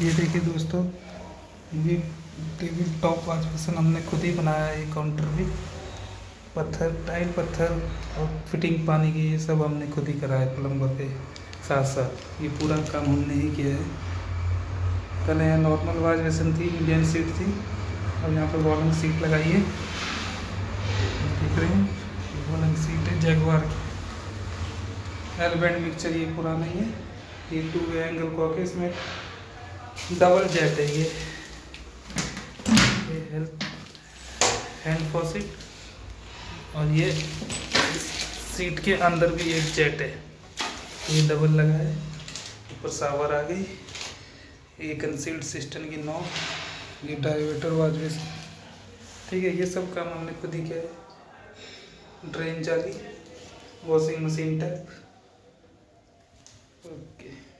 ये देखिए दोस्तों, ये टेबल टॉप वॉश बेसिन हमने खुद ही बनाया है। ये काउंटर भी पत्थर, टाइल पत्थर और फिटिंग पानी की ये सब हमने खुद ही करा है प्लम्बर के साथ साथ। ये पूरा काम हमने ही किया है। कल यहाँ नॉर्मल वॉश बेसिन थी, इंडियन सीट थी, और यहाँ पर वॉलिंग सीट लगाई है। देख रहे हैं, वॉलिंग सीट है जैगवार की। एलबेंड मिक्सचर ये पुराना ही है। ये 2 एंगल कॉक है, इसमें डबल जेट है। ये हैंड फॉसिट, और ये सीट के अंदर भी एक जेट है, ये डबल लगा है। ऊपर शावर आ गई, ये कंसील्ड सिस्टम की नॉब, ये डाइवर्टर वॉश बेसिन। ठीक है, ये सब काम हमने खुद ही किया है। ड्रेन जाली, वॉशिंग मशीन टैप। ओके।